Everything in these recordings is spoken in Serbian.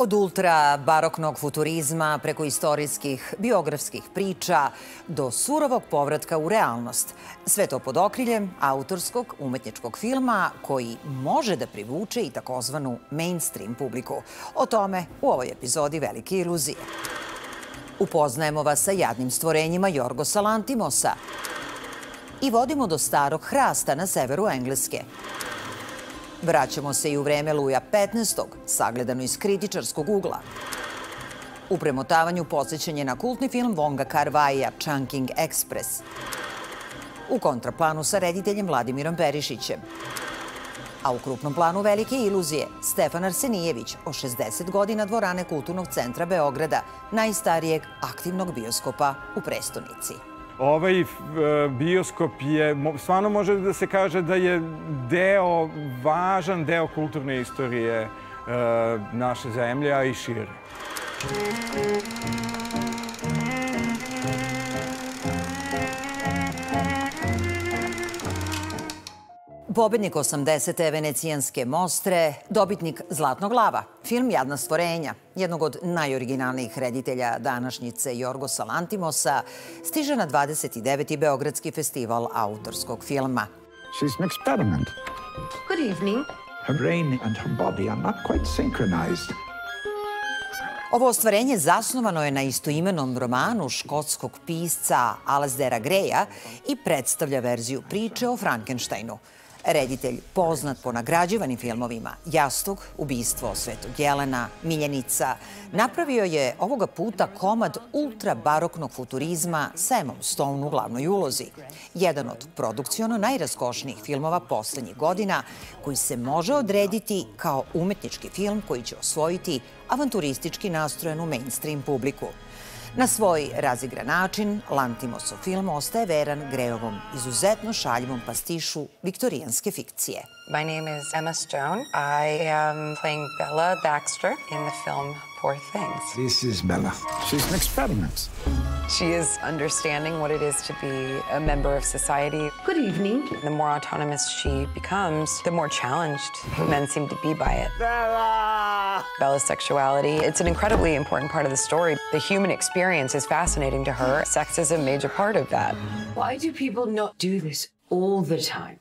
Od ultra baroknog futurizma preko istorijskih biografskih priča do surovog povratka u realnost. Sve to pod okriljem autorskog umetničkog filma koji može da privuče i takozvanu mainstream publiku. O tome u ovoj epizodi Velike iluzije. Upoznajemo vas sa jadnim stvorenjima Jorgosa Lantimosa i vodimo do starog hrasta na severu Engleske. Vraćamo se i u vreme Luja XV, sagledano iz kritičarskog ugla. U premotavanju podsjećanje na kultni film Vonga Kar-vaija Chungking Express. U kontraplanu sa rediteljem Vladimirom Perišićem. A u krupnom planu Velike iluzije Stefan Arsenijević o 60 godina dvorane Kulturnog centra Beograda, najstarijeg aktivnog bioskopa u prestonici. Ovaj bioskop je, stvarno može da se kaže da je važan deo kulturne istorije naše zemlje, a i šire. Pobednik 80. Venecijanske Mostre, dobitnik Zlatnog lava, film Jadna stvorenja, jednog od najoriginalnijih reditelja današnjice Jorgosa Lantimosa, stiže na 29. Beogradski festival autorskog filma. She's an experiment. Good evening. Her brain and her body are not quite synchronized. Ovo ostvarenje zasnovano je na istoimenom romanu škotskog pisca Alasdaira Greya i predstavlja verziju priče o Frankensteinu. Reditelj, poznat po nagrađivanim filmovima Jastuk, Ubistvo Svetog Jelena, Miljenica, napravio je ovoga puta komad ultra baroknog futurizma sa Emmom Stone u glavnoj ulozi. Jedan od produkciono najraskošnijih filmova poslednjih godina koji se može odrediti kao umetnički film koji će osvojiti avanturistički nastrojenu mainstream publiku. Na svoj razigran način, Lantimosov film ostaje veran Greyovom izuzetno šaljivom pastišu viktorijanske fikcije. My name is Emma Stone. I am playing Bella Baxter in the film Poor Things. This is Bella. She's an experiment. She is understanding what it is to be a member of society. Good evening. The more autonomous she becomes, the more challenged men seem to be by it. Bella! Bella's sexuality, it's an incredibly important part of the story. The human experience is fascinating to her. Sex is a major part of that. Why do people not do this all the time?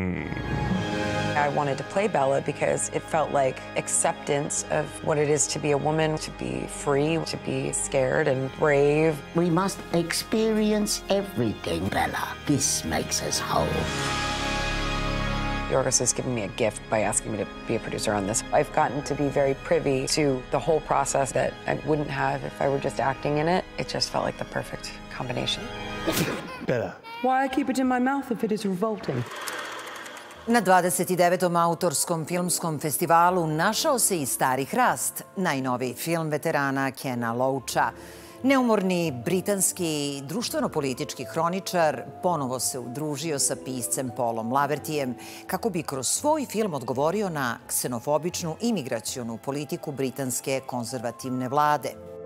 I wanted to play Bella because it felt like acceptance of what it is to be a woman, to be free, to be scared and brave. We must experience everything, Bella. This makes us whole. Yorgos has given me a gift by asking me to be a producer on this. I've gotten to be very privy to the whole process that I wouldn't have if I were just acting in it. It just felt like the perfect combination. Bella. Why I keep it in my mouth if it is revolting? Na 29. autorskom filmskom festivalu našao se i Stari hrast, najnoviji film veterana Kena Loacha. Neumorni britanski društveno-politički hroničar ponovo se udružio sa piscem Paulom Lavertijem kako bi kroz svoj film odgovorio na ksenofobičnu imigracionu politiku britanske konzervativne vlade.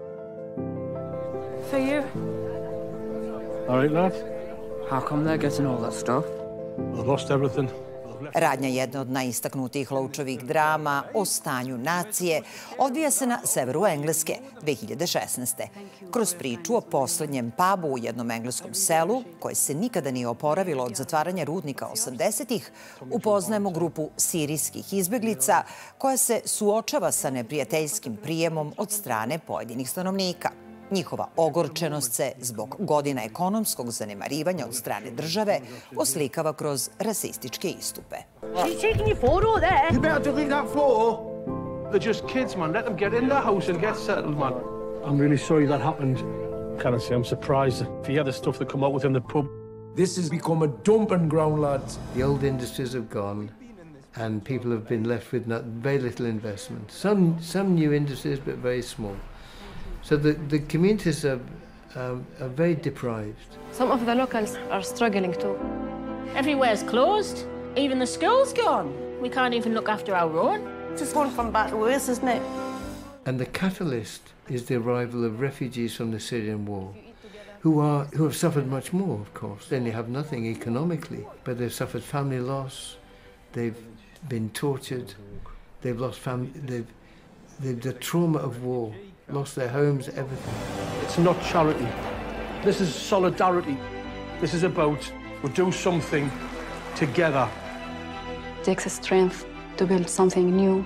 For you. All right, lad. How come they're getting all that stuff? I've lost everything. Radnja jedna od najistaknutijih Loachovih drama o stanju nacije odvija se na severu Engleske 2016. Kroz priču o poslednjem pubu u jednom engleskom selu, koje se nikada nije oporavilo od zatvaranja rudnika 80-ih, upoznajemo grupu sirijskih izbeglica koja se suočava sa neprijateljskim prijemom od strane pojedinih stanovnika. Njihova ogorčenost se zbog godina ekonomskog zanemarivanja od strane države oslikava kroz rasističke istupe. She's taking your photo there. You better delete that photo. They're just kids, man. Let them get in the house and get settled, man. I'm really sorry that happened. Can I say I'm surprised if you had the stuff that come out within the pub. This has become a dumping ground, lads. The old industries have gone and people have been left with very little investment. Some new industries, but very small. So the communities are very deprived. Some of the locals are struggling too. Everywhere's closed. Even the school's gone. We can't even look after our own. It's just going from bad to worse, isn't it? And the catalyst is the arrival of refugees from the Syrian war, who have suffered much more, of course. They only have nothing economically, but they've suffered family loss, they've been tortured, they've lost the trauma of war, lost their homes, everything. It's not charity. This is solidarity. This is about we do something together. It takes strength to build something new.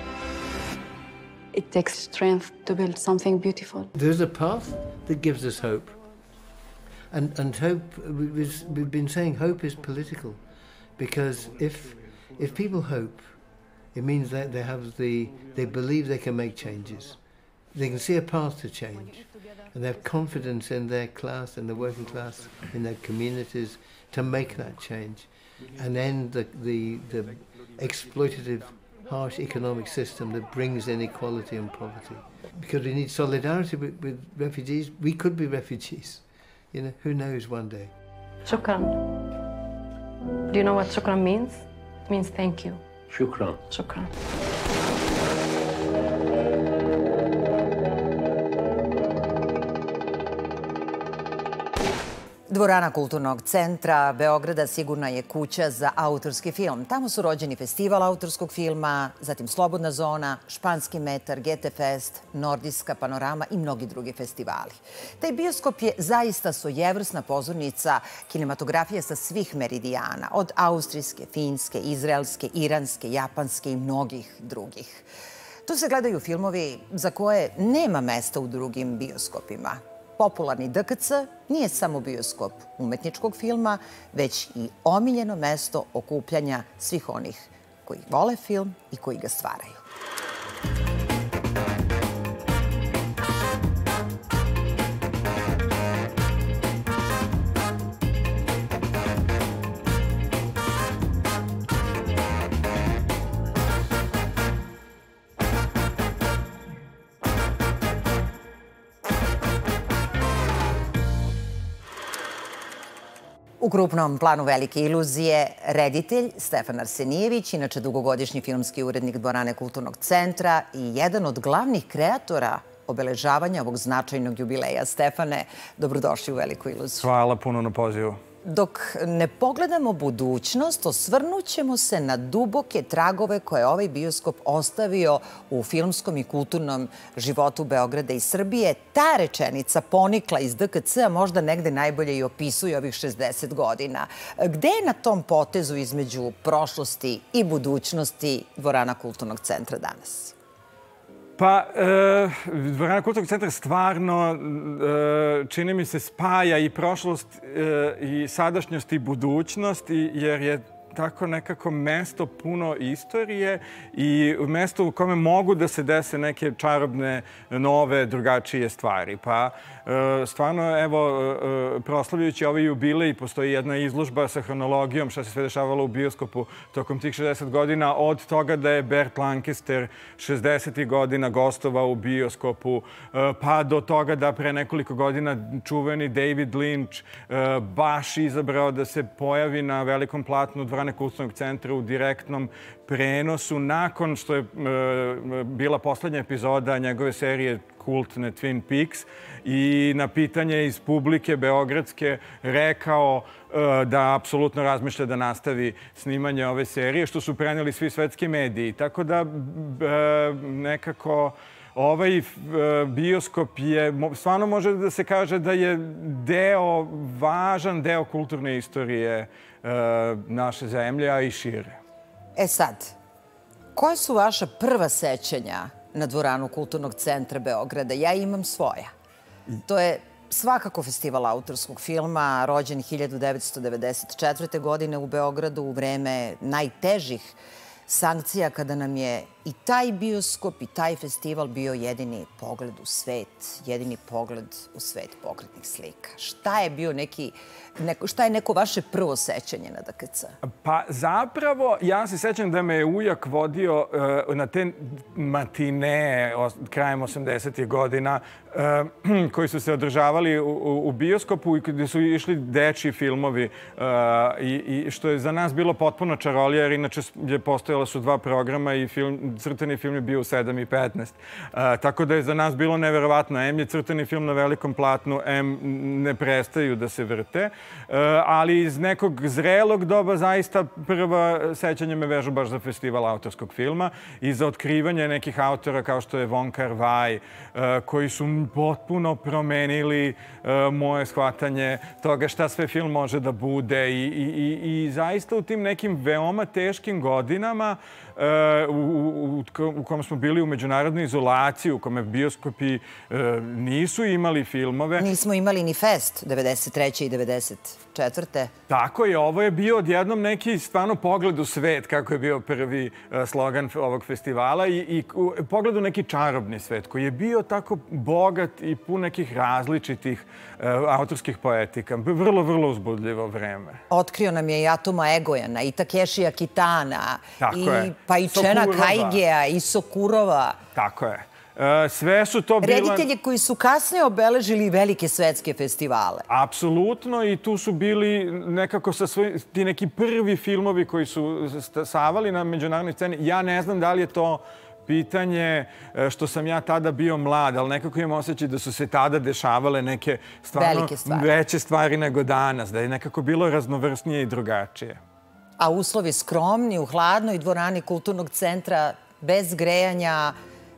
It takes strength to build something beautiful. There's a path that gives us hope. And hope, we've been saying hope is political, because if people hope, it means that they believe they can make changes. They can see a path to change, and they have confidence in their class, in the working class, in their communities, to make that change and end the exploitative, harsh economic system that brings inequality and poverty. Because we need solidarity with refugees. We could be refugees. You know, who knows one day. Shukran. Do you know what shukran means? It means thank you. Shukran. Shukran. Dvorana Kulturnog centra Beograda sigurna je kuća za autorski film. Tamo su rođeni Festival autorskog filma, zatim Slobodna zona, Španski metar, GT Fest, Nordijska panorama i mnogi drugi festivali. Taj bioskop je zaista svojevrsna pozornica kinematografije sa svih meridijana, od austrijske, finske, izraelske, iranske, japanske i mnogih drugih. Tu se gledaju filmovi za koje nema mesta u drugim bioskopima. Popularni DKC nije samo bioskop umetničkog filma, već i omiljeno mesto okupljanja svih onih koji vole film i koji ga stvaraju. U krupnom planu Velike iluzije reditelj Stefan Arsenijević, inače dugogodišnji filmski urednik Dvorane Kulturnog centra i jedan od glavnih kreatora obeležavanja ovog značajnog jubileja. Stefane, dobrodošli u Veliku iluziju. Hvala puno na pozivu. Dok ne pogledamo budućnost, osvrnućemo se na duboke tragove koje je ovaj bioskop ostavio u filmskom i kulturnom životu Beograda i Srbije. Ta rečenica ponikla iz DKC-a možda negde najbolje i opisuje ovih 60 godina. Gde je na tom potezu između prošlosti i budućnosti Dvorana Kulturnog centra danas? Pa, Dvorana Kulturnog centra stvarno, čini mi se, spaja i prošlost i sadašnjost i budućnost, jer je tako nekako mesto puno istorije i mesto u kome mogu da se dese neke čarobne, nove, drugačije stvari. Pa stvarno, evo, proslavljajući ovaj jubilej, postoji jedna izložba sa hronologijom šta se sve dešavalo u bioskopu tokom tih 60 godina, od toga da je Burt Lancaster 60. godina gostovao u bioskopu, pa do toga da pre nekoliko godina čuveni David Lynch baš izabrao da se pojavi na velikom platnu Dvorane Kulturnog centra u direktnom prenosu nakon što je bila poslednja epizoda njegove serije kultne Twin Peaks i na pitanje iz publike beogradske rekao da apsolutno razmišlja da nastavi snimanje ove serije, što su preneli svi svetski mediji. Tako da nekako ovaj bioskop je, stvarno može da se kaže da je važan deo kulturne istorije naše zemlje, a i šire. E sad, koje su vaša prva sećanja na Dvoranu Kulturnog centra Beograda? Ja imam svoja. To je svakako festival autorskog filma, rođen 1994. godine u Beogradu u vreme najtežih sankcija, kada nam je i taj bioskop i taj festival bio jedini pogled u svet, jedini pogled u svet pokretnih slika. Šta je neko vaše prvo sećanje na DKC? Pa zapravo, ja se sećam da me je ujak vodio na te matinee krajem 80. godina koji su se održavali u bioskopu i gde su išli dečji filmovi i što je za nas bilo potpuno čarolija, jer inače postojala su dva programa i crtani film je bio u 7:15. Tako da je za nas bilo neverovatno. M je crtani film na velikom platnu, M ne prestaju da se vrte. Ali iz nekog zrelog doba zaista prva sećanja me vežu baš za festival autorskog filma i za otkrivanje nekih autora kao što je Wong Kar-wai, koji su potpuno promenili moje shvatanje toga šta sve film može da bude i zaista u tim nekim veoma teškim godinama u kom smo bili u međunarodnoj izolaciji, u kome bioskopi nisu imali filmove. Nismo imali ni fest 93. i 94. Tako je, ovo je bio odjednom neki stvarno pogled u svet, kako je bio prvi slogan ovog festivala i pogled u neki čarobni svet koji je bio tako bogat i pun nekih različitih autorskih poetika. Vrlo, vrlo uzbudljivo vreme. Otkrio nam je i Atoma Egojana, i Takešija Kitana, pa i Čena Sokurova. Kaigea, i Sokurova. Tako je. Sve su to bila... Reditelji koji su kasnije obeležili velike svetske festivale. Apsolutno, i tu su bili nekako ti neki prvi filmovi koji su savali na međunarodnoj sceni. Ja ne znam da li je to pitanje što sam ja tada bio mlad, ali nekako imam osjećaj da su se tada dešavale neke stvarno veće stvari nego danas, da je nekako bilo raznovrsnije i drugačije. A uslovi skromni, u hladnoj dvorani Kulturnog centra, bez grejanja,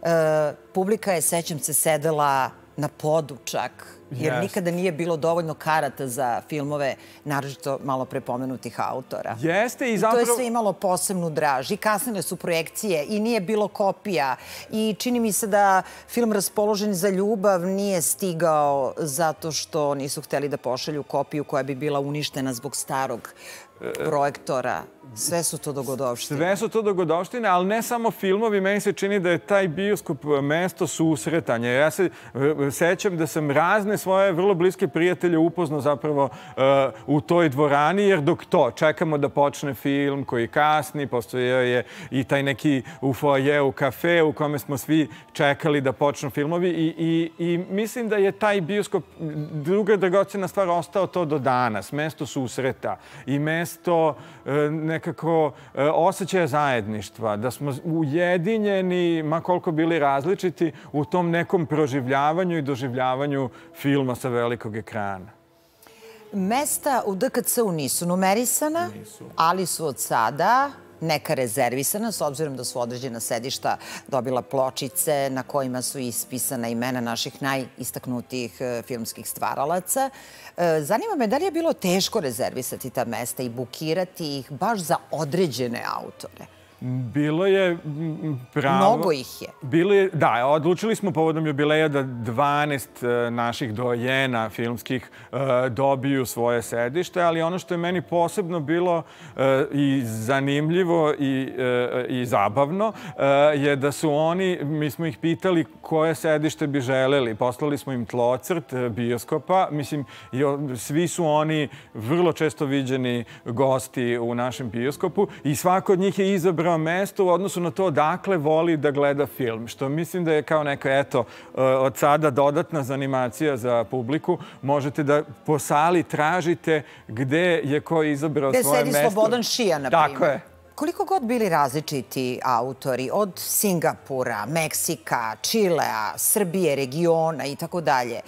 publika je, sećam se, sedela na podu čak, jer nikada nije bilo dovoljno karata za filmove, naročito malo prepomenutih autora. Jeste i zapravo... To je sve imalo posebnu draž. I kasnile su projekcije i nije bilo kopija. I čini mi se da film Raspoložen za ljubav nije stigao zato što nisu hteli da pošalju kopiju koja bi bila uništena zbog starog projektora. Sve su to dogodovštine. Sve su to dogodovštine, ali ne samo filmovi. Meni se čini da je taj bioskop mesto susretanja. Ja se sećam da sam razne svoje vrlo bliske prijatelje upoznao zapravo u toj dvorani, jer dok čekamo da počne film koji kasni, postojao je i taj neki u foajeu kafe u kome smo svi čekali da počnu filmovi i mislim da je taj bioskop, druga dragocena stvar, ostao to do danas. Mesto susreta i mesto nekako osjećaja zajedništva, da smo ujedinjeni, ma koliko bili različiti, u tom nekom proživljavanju i doživljavanju filma sa velikog ekrana. Mesta u DKC-u nisu numerisana, ali su od sada neka rezervisana, s obzirom da su određena sedišta dobila pločice na kojima su ispisana imena naših najistaknutijih filmskih stvaralaca. Zanima me da li je bilo teško rezervisati ta mesta i bukirati ih baš za određene autore? Bilo je pravo... Mnogo ih je. Da, odlučili smo povodom jubileja da 12 naših dojena filmskih dobiju svoje sedište, ali ono što je meni posebno bilo i zanimljivo i zabavno je da su oni, mi smo ih pitali koje sedište bi želeli. Poslali smo im tlocrt bioskopa. Mislim, svi su oni vrlo često viđeni gosti u našem bioskopu i svako od njih je izabrao mesto u odnosu na to odakle voli da gleda film. Što mislim da je kao neka, eto, od sada dodatna zanimacija za publiku. Možete da po sali tražite gde je ko izabrao svoje mesto. Gde sedi Slobodan Šija, na primjer. Tako je. Koliko god bili različiti autori, od Singapura, Meksika, Čilea, Srbije, regiona i tako dalje,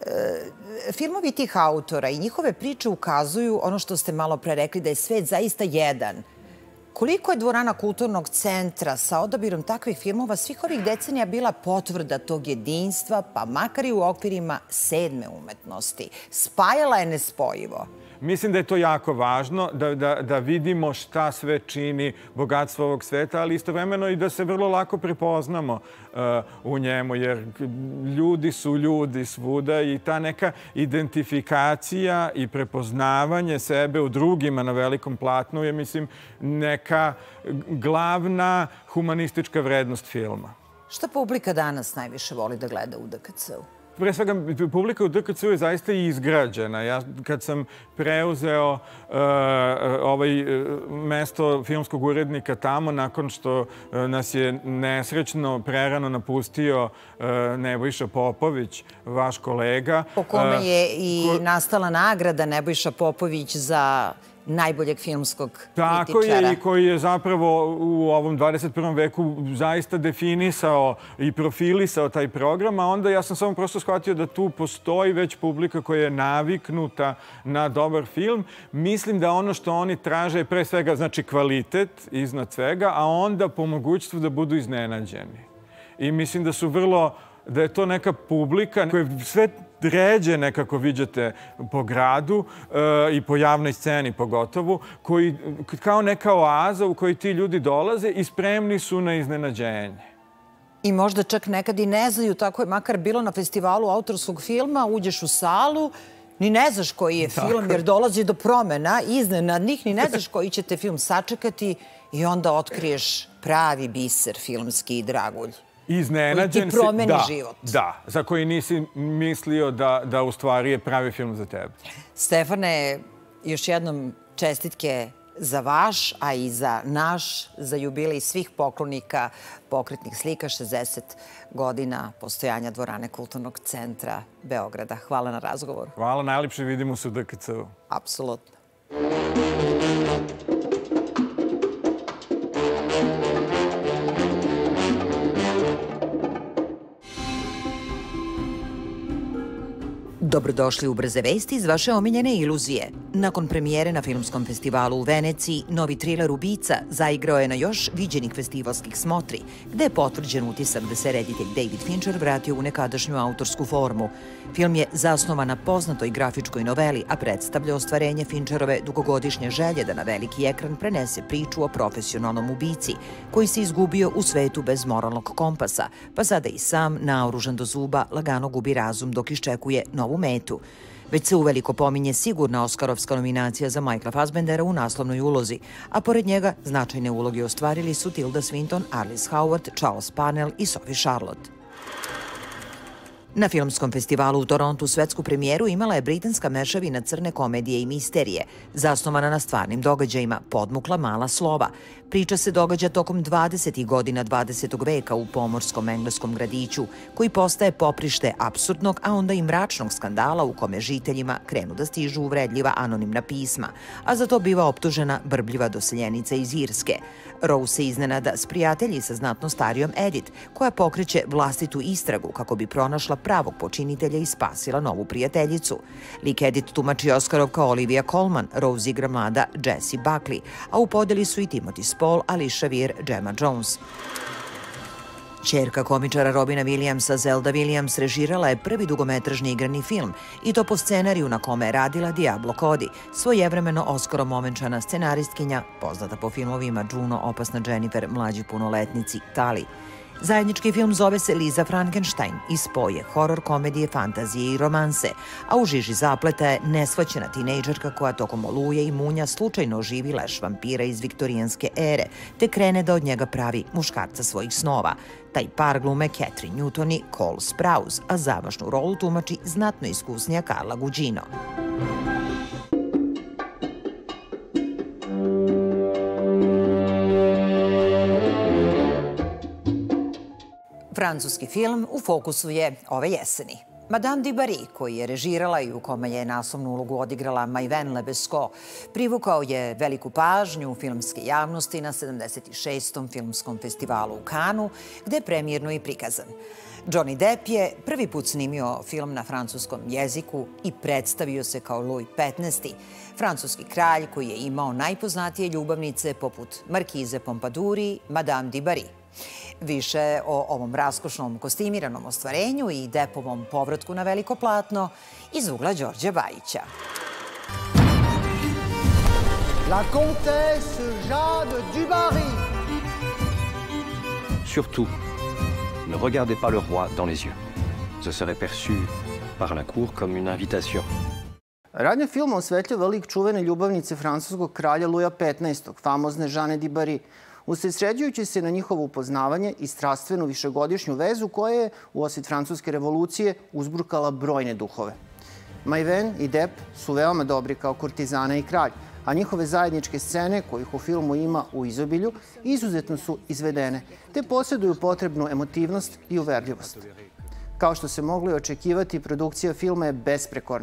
filmovi tih autora i njihove priče ukazuju ono što ste malo pre rekli, da je svet zaista jedan. Koliko je dvorana Kulturnog centra sa odabirom takvih filmova svih ovih decenija bila potvrda tog jedinstva, pa makar i u okvirima 7. umetnosti? Spajala je nespojivo. Mislim da je to jako važno, da vidimo šta sve čini bogatstvo ovog sveta, ali istovremeno i da se vrlo lako prepoznamo u njemu, jer ljudi su ljudi svuda i ta neka identifikacija i prepoznavanje sebe u drugima na velikom platnu je, mislim, neka glavna humanistička vrednost filma. Šta publika danas najviše voli da gleda u DKC-u? Pre svega, publika u DKC-u je zaista i izgrađena. Ja kad sam preuzeo mesto filmskog urednika tamo, nakon što nas je nesrećno prerano napustio Nebojša Popović, vaš kolega. Po kome je i nastala nagrada Nebojša Popović za najboljeg filmskog kritičara. Tako je, i koji je zapravo u ovom 21. veku zaista definisao i profilisao taj program, a onda ja sam samo prosto shvatio da tu postoji već publika koja je naviknuta na dobar film. Mislim da ono što oni traže je pre svega znači kvalitet iznad svega, a onda po mogućstvu da budu iznenađeni. I mislim da je to neka publika koja sve ređe nekako viđate po gradu i po javnoj sceni pogotovo, koji kao neka oaza u kojoj ti ljudi dolaze i spremni su na iznenađenje. I možda čak nekad i ne znaju, tako je makar bilo na festivalu autorskog filma, uđeš u salu, ni ne znaš koji je film jer dolazi do promena iznenadnih, ni ne znaš koji ćete film sačekati i onda otkriješ pravi biser filmski i dragulj. Iznenađen si. I promeni život. Da, za koji nisi mislio da u stvari je pravi film za tebe. Stefane, još jednom čestitke za vaš, a i za naš, za jubilej svih poklonika pokretnih slika, 60 godina postojanja Dvorane Kulturnog centra Beograda. Hvala na razgovoru. Hvala, najlepše, vidimo se u DKC-u. Apsolutno. Dobrodošli u Brze vesti iz vaše omiljene iluzije. Nakon premijere na Filmskom festivalu u Veneciji, novi triler Ubica zaigrao je na još viđenih festivalskih smotri, gde je potvrđen utisak da se reditelj David Fincher vratio u nekadašnju autorsku formu. Film je zasnovan na poznatoj grafičkoj noveli, a predstavlja ostvarenje Fincherove dugogodišnje želje da na veliki ekran prenese priču o profesionalnom ubici, koji se izgubio u svetu bez moralnog kompasa, pa sada i sam, naoružan do zuba, lagano gubi razum dok iščekuje novu metu. Već se uveliko pominje sigurna Oskarovska nominacija za Michaela Fassbendera u naslovnoj ulozi, a pored njega značajne uloge ostvarili su Tilda Swinton, Arliss Howard, Charles Parnell i Sophie Charlotte. Na Filmskom festivalu u Torontu svetsku premijeru imala je britanska mešavina crne komedije i misterije, zasnovana na stvarnim događajima, Podmukla mala slova. Priča se događa tokom 20. godina 20. veka u pomorskom engleskom gradiću, koji postaje poprište apsurdnog, a onda i mračnog skandala u kome žiteljima krenu da stižu uvredljiva anonimna pisma, a za to biva optužena brbljiva doseljenica iz Irske. Rose se iznenada sprijatelji sa znatno starijom Edith, koja pokreće vlastitu istragu kako bi pronašla pravog počinitelja i spasila novu prijateljicu. Lik Edith tumači Oskarovka Olivia Colman, Rose igra mlada Jessie Buckley, a u podeli su i Timothy Spall, Alicia Weir, Gemma Jones. Ćerka komičara Robina Williamsa, Zelda Williams, režirala je prvi dugometražni igrani film i to po scenariju na kome je radila Diablo Cody, svojevremeno Oskarom ovenčana scenaristkinja, poznata po filmovima Juno, Opasna Jennifer, Mlađi punoletnici, Tali. Zajednički film zove se Liza Frankenstein i spoj je horor, komedije, fantazije i romanse, a u žiži zapleta je nesvaćena tinejdžerka koja tokom oluje i munja slučajno oživi leš vampira iz viktorijanske ere, te krene da od njega pravi muškarca svojih snova. Taj par glume Catherine Newton i Cole Sprouse, a završnu rolu tumači znatno iskusnija Carla Gugino. Francuski film u fokusu je ove jeseni. Madame du Barry, koji je režirala i u kome je naslovnu ulogu odigrala Maïwenn Lebesco, privukao je veliku pažnju filmske javnosti na 76. filmskom festivalu u Cannesu, gde je premijerno i prikazan. Johnny Depp je prvi put snimio film na francuskom jeziku i predstavio se kao Louis XV, francuski kralj koji je imao najpoznatije ljubavnice poput Markize Pompadour i Madame du Barry. Više o ovom raskošnom kostimiranom ostvarenju i Deppovom povratku na veliko platno iz ugla Đorđa Bajića. La comtesse Jeanne du Barry. Surtout, ne regardez pas le roi dans les yeux. Ce serait perçu par la cour comme une invitation. Radnja filma osvetljava lik čuvene ljubavnice francuskog kralja Luja XV, famozne Jeanne du Barry, usredsređujući se na njihovo upoznavanje i strastvenu višegodišnju vezu koja je u osvit francuske revolucije uzburkala brojne duhove. Maïwenn i Depp su veoma dobri kao kurtizana i kralj, a njihove zajedničke scene, kojih u filmu ima u izobilju, izuzetno su izvedene, te posjeduju potrebnu emotivnost i uverljivost. Kao što se moglo i očekivati, produkcija filma je besprekorna.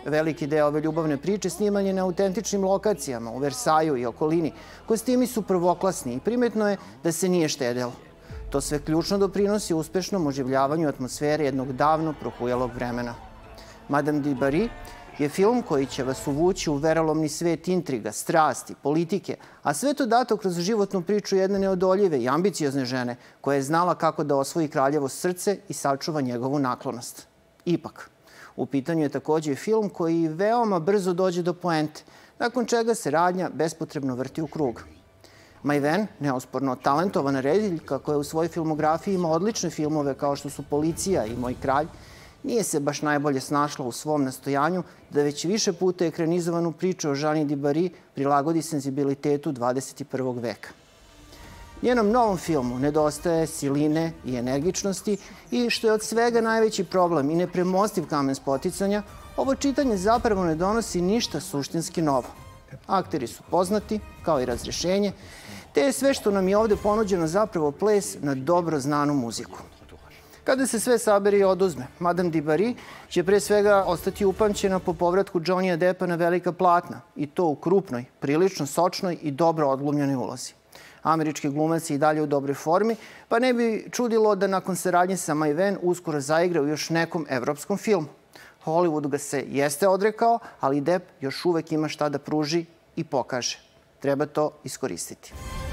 Veliki deo ove ljubavne priče sniman je na autentičnim lokacijama u Versaju i okolini. Kostimi su prvoklasni i primetno je da se nije štedelo. To sve ključno doprinosi uspešnom oživljavanju atmosfere jednog davno prohujalog vremena. Madame du Barry je film koji će vas uvući u verolomni svet intriga, strasti, politike, a sve to dato kroz životnu priču jedne neodoljive i ambiciozne žene koja je znala kako da osvoji kraljevo srce i sačuva njegovu naklonost. Ipak, u pitanju je takođe i film koji veoma brzo dođe do poente, nakon čega se radnja bespotrebno vrti u krug. Maïwenn, neosporno talentovana rediteljka koja u svojoj filmografiji ima odlične filmove kao što su Policija i Moj kralj, nije se baš najbolje snašla u svom nastojanju da već više puta ekranizovanu priču o Jeanne du Barry prilagodi senzibilitetu 21. veka. Njenom novom filmu nedostaje siline i energičnosti i, što je od svega najveći problem i nepremostiv kamen spoticanja, ovo čitanje zapravo ne donosi ništa suštinski novo. Akteri su poznati, kao i razrešenje, te je sve što nam je ovde ponuđeno zapravo ples na dobro znanu muziku. Kada se sve sabere i oduzme, Madame du Barry će pre svega ostati upamćena po povratku Johnnyja Deppa na velika platna, i to u krupnoj, prilično sočnoj i dobro odglumljenoj ulozi. Američki glumac je i dalje u dobroj formi, pa ne bi čudilo da nakon saradnje sa Maïwenn uskoro zaigra u još nekom evropskom filmu. Hollywood ga se jeste odrekao, ali Depp još uvek ima šta da pruži i pokaže. Treba to iskoristiti.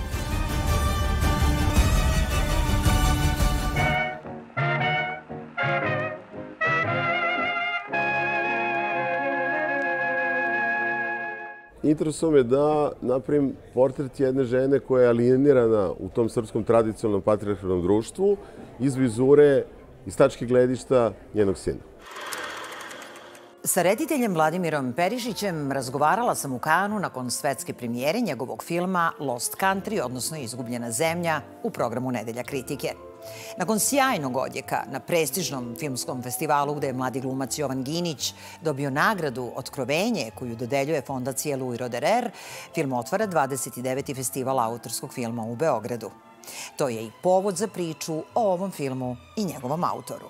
Interesuje me da napravim portret jedne žene koja je alijenirana u tom srpskom tradicionalnom patrijarhalnom društvu iz vizure, iz tačke gledišta njenog sina. Sa rediteljem Vladimirom Perišićem razgovarala sam u Kanu nakon svetske premijere njegovog filma Lost Country, odnosno Izgubljena zemlja, u programu Nedelja kritike. Nakon sjajnog odjeka na prestižnom filmskom festivalu gde je mladi glumac Jovan Ginić dobio nagradu Otkrovenje koju dodeljuje fondacija Louis Roederer, film otvara 29. festival autorskog filma u Beogradu. To je i povod za priču o ovom filmu i njegovom autoru.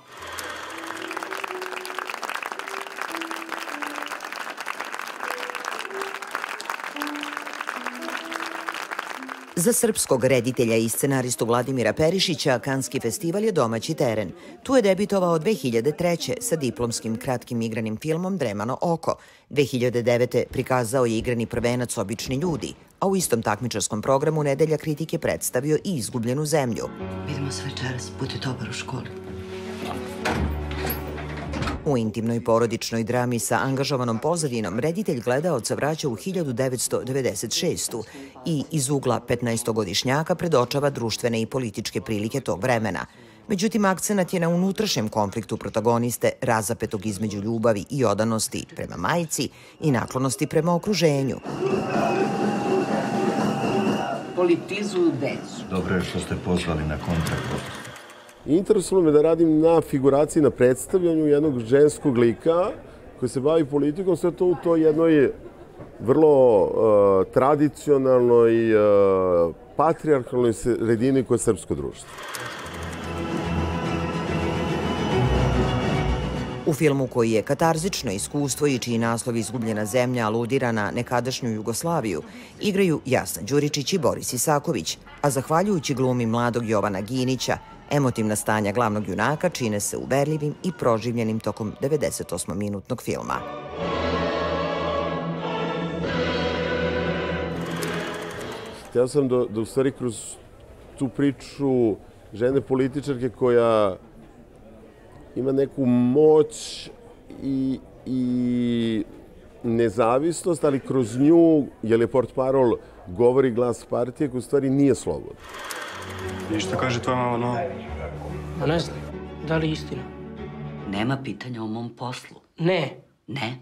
Za srpskog reditelja i scenaristu Vladimira Perišića Kanski festival je domaći teren. Tu je debitovao 2003. sa diplomskim kratkim igranim filmom Dremano oko. 2009. prikazao je igrani prvenac Obični ljudi, a u istom takmičarskom programu Nedelja kritike predstavio i Izgubljenu zemlju. Vidimo se večeras, budi dobar u školi. U intimnoj porodičnoj drami sa angažovanom pozadinom reditelj gledaoca vraća u 1996. i iz ugla 15-godišnjaka predočava društvene i političke prilike tog vremena. Međutim, akcenat je na unutrašnjem konfliktu protagoniste razapetog između ljubavi i odanosti prema majci i naklonosti prema okruženju. Politizuju decu. Dobro je što ste pozvali na kontrakt. Interesuje me da radim na figuraciji, na predstavljanju jednog ženskog lika koji se bavi politikom, sve to u toj jednoj vrlo tradicionalnoj, patrijarhalnoj sredini koja je srpsko društvo. U filmu koji je katarzično iskustvo i čiji naslov Izgubljena zemlja aludira na nekadašnju Jugoslaviju, igraju Jasna Đuričić i Boris Isaković, a zahvaljujući glumi mladog Jovana Ginića, emotivna stanja glavnog junaka čine se uverljivim i proživljenim tokom 98-minutnog filma. Hteo sam da u stvari kroz tu priču žene političarke koja ima neku moć i nezavisnost, ali kroz nju, jer je portparol govori glas partije, koja u stvari nije slobodna. I što kaže tvoja mama novo? Ma ne znam. Da li istina? Nema pitanja o mom poslu. Ne. Ne?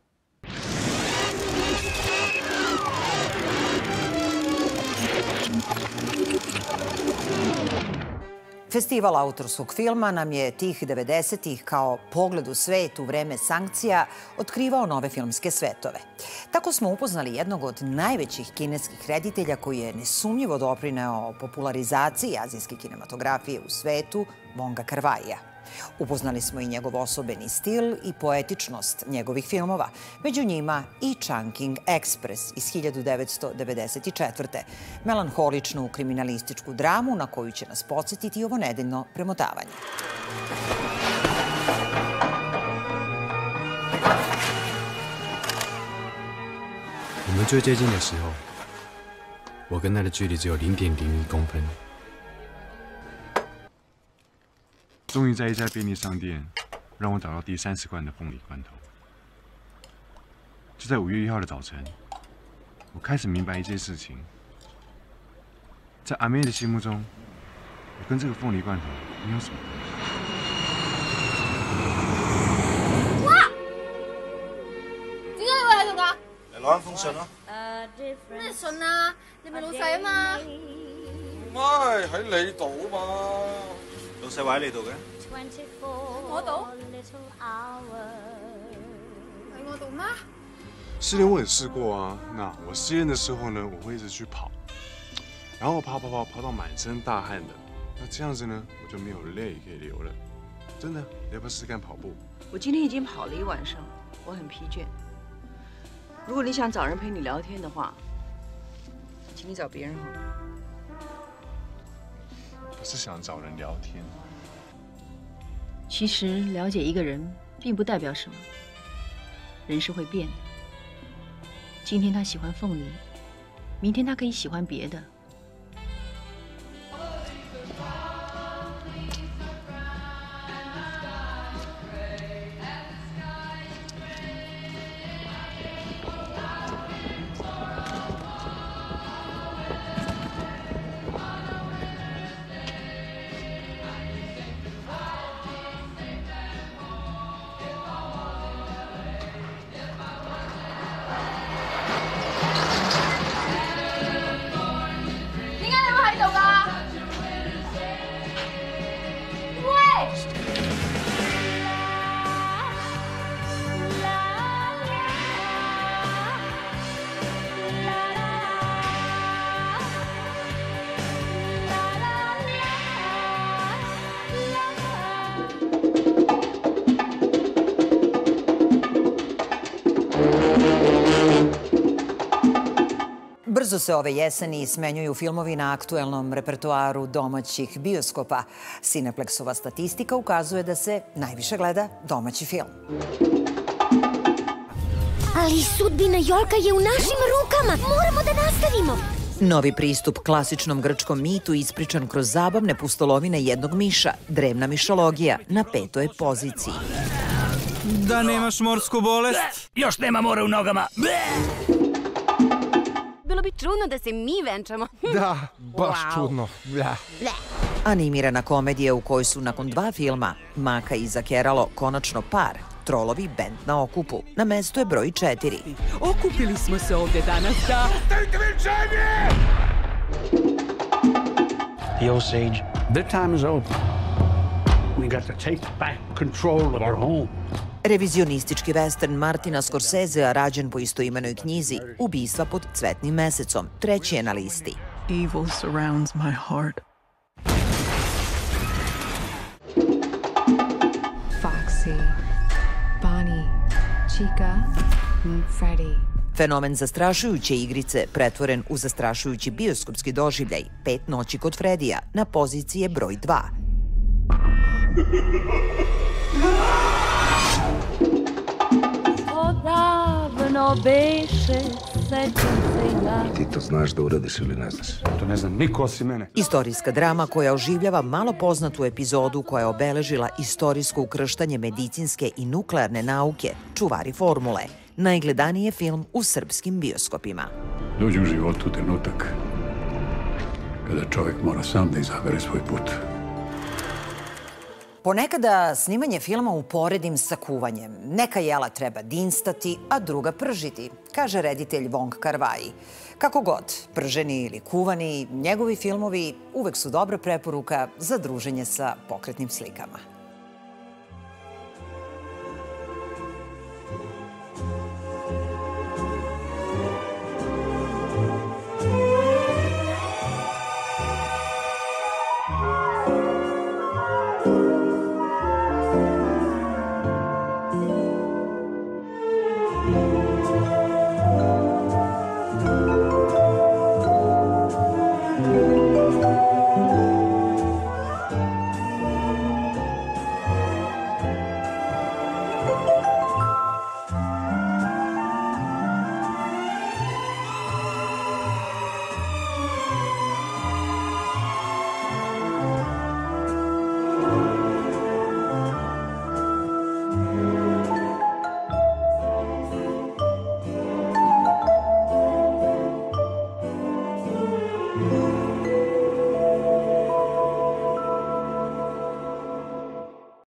Festival autorskog filma nam je tih 90-ih kao pogled u svet u vreme sankcija otkrivao nove filmske svetove. Tako smo upoznali jednog od najvećih kineskih reditelja koji je nesumnjivo doprineo popularizaciji azijske kinematografije u svetu, Vonga Kar-vaija. Upoznali smo i njegov osobeni stil i poetičnost njegovih filmova. Među njima i Chungking Express iz 1994. Melanholičnu kriminalističku dramu na koju će nas podsjetiti ovo nedeljno premotavanje. 我们最接近的时候，我跟他的距离只有0.01公分。 终于在一家便利商店，让我找到第30罐的凤梨罐头。就在5月1号的早晨，我开始明白一件事情：在阿妹的心目中，我跟这个凤梨罐头没有什么关系。 哇！點解你會喺度㗎？ 嚟攞封信咯。 咩信啊？你咪老細啊嘛。 唔係喺你度嘛，老細話喺你度嘅。 我度？喺我度咩？ 失恋我也試過啊。那我失戀的時候呢，我會一直去跑，然後跑到滿身大汗的。那這樣子呢，我就沒有淚可以流了。真的，你要不要試試看跑步？ 我今天已經跑了1晚上，我很疲倦。如果你想找人陪你聊天的話，請你找別人好了。 不是想找人聊天。 其實了解一個人並不代表什麼，人是會變的。今天他喜歡鳳梨，明天他可以喜歡別的。 Brzo se ove jeseni smenjuju filmovi na aktuelnom repertoaru domaćih bioskopa. Cineplexova statistika ukazuje da se najviše gleda domaći film. Ali sudbina Jolka je u našim rukama. Moramo da nastavimo. Novi pristup klasičnom grčkom mitu ispričan kroz zabavne pustolovine jednog miša, drevna mišologija, na 5. poziciji. Da nemaš morsku bolest? Još nema mora u nogama. Bilo bi čudno da se mi venčamo. Da, baš čudno. Animirana komedija u kojoj su nakon 2 filma Maka i Zakeralo konačno par, Trolovi bend na okupu. Na mestu je broj 4. Okupili smo se ovdje danas da... Ostavite venčanje! The Osage, their time is over. We got to take back control of our home. Revizionistički western Martina Scorsesea, rađen po istoimenoj knjizi Ubistva pod cvetnim mesecom, 3. je na listi. Evil surrounds my heart. Foxy, Bonnie, Chica, Freddy. Fenomen zastrašujuće igrice pretvoren u zastrašujući bioskopski doživljaj 5 noći kod Fredija na poziciji je broj 2. Odavno beše, sećam se ja. Ti to znaš da uradiš ili ne znaš? To ne znam niko osim mene. Istorijska drama koja oživljava malo poznatu epizodu koja je obeležila istorijsko ukrštanje medicinske i nuklearne nauke, Čuvari formule. Najgledaniji je film u srpskim bioskopima. Dođe u životu trenutak kada čovjek mora sam da izabere svoj put. Ponekada snimanje filma uporedim sa kuvanjem. Neka jela treba dinstati, a druga pržiti, kaže reditelj Wong Kar-wai. Kako god, prženi ili kuvani, njegovi filmovi uvek su dobra preporuka za druženje sa pokretnim slikama.